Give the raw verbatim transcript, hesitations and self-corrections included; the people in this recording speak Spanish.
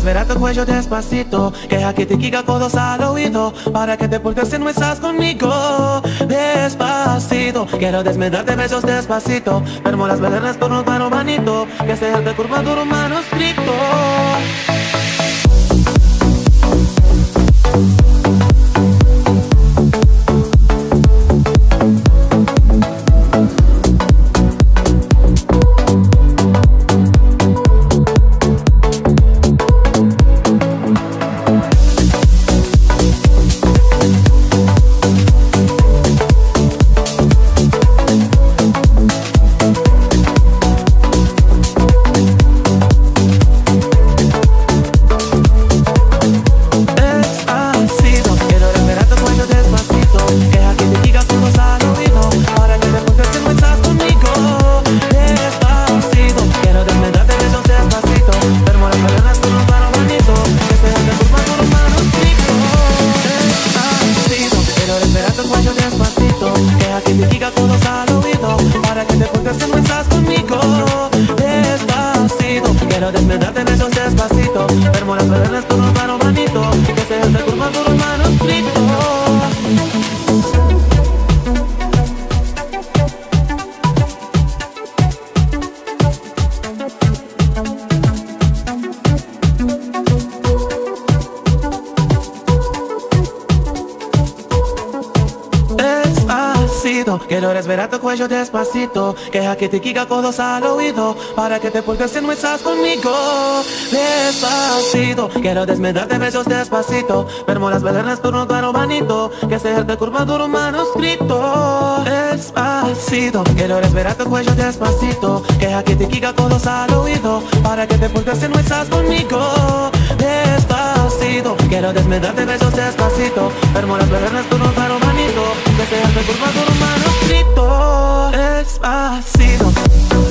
desvelar tu cuello despacito, que aquí te quiga codos al oído, para que te portes si no estás conmigo. Despacito, quiero desmedarte besos despacito, pero las velas por un mano manito, que sea de curva duro manuscrito. Quiero desmedarte besos despacito, pero las velas por un mano manito, que sea de curva por un manuscrito. Quiero desvelar tu cuello despacito, que aquí te quiga codos al oído, para que te portes si no estás conmigo. Despacito, quiero desmedarte besos despacito, pero las velas por un claro manito, que sea de curva duro manuscrito. Despacito, quiero desvelar tu cuello despacito, que aquí te quiga codos al oído, para que te portes si no estás conmigo. Despacito, quiero desmedarte besos despacito, pero las velas por un claro manito, que sea de curva duro manuscrito. Despacito.